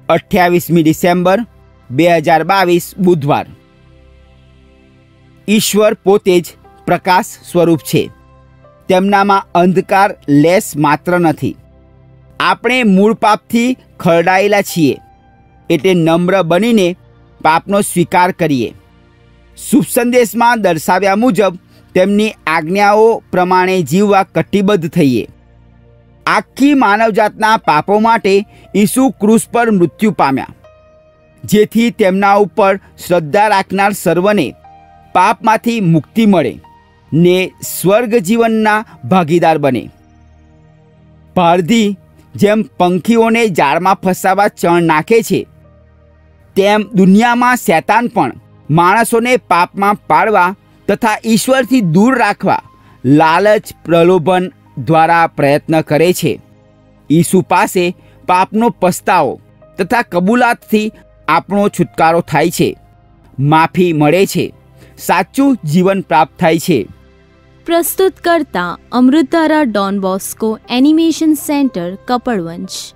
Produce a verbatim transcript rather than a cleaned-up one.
અઠ્યાવીસમી December બે હજાર બાવીસ બુધવાર। ઈશ્વર પોતે જ પ્રકાશ સ્વરૂપ છે, તેમનામાં અંધકાર લેશ માત્ર નથી। આપણે મૂળ પાપથી ખરડાયેલા છીએ, એટલે નમ્ર બનીને પાપનો સ્વીકાર કરીએ। શુભ સંદેશમાં દર્શાવ્યા મુજબ તેમની આજ્ઞાઓ પ્રમાણે જીવવા કટિબદ્ધ થઈએ। આખી માનવજાતના પાપો માટે ઈસુ ક્રૂસ પર મૃત્યુ પામ્યા, જેથી તેમના ઉપર શ્રદ્ધા રાખનાર સર્વને પાપમાંથી મુક્તિ મળે ને સ્વર્ગ જીવનના ભાગીદાર બને। પારધી જેમ પંખીઓને જાળમાં ફસાવા ચણ નાખે છે, તેમ દુનિયામાં શૈતાન પણ માણસોને પાપમાં પાડવા તથા ઈશ્વરથી દૂર રાખવા લાલચ પ્રલોભન દ્વારા પ્રયત્ન કરે છે। ઈસુ પાસે પાપનો પસ્તાવો તથા કબૂલાતથી આપણો છુટકારો થાય છે, માફી મળે છે, સાચું જીવન પ્રાપ્ત થાય છે। પ્રસ્તુત કરતા Amritdhara Don Bosco animation centre Kapadvanj.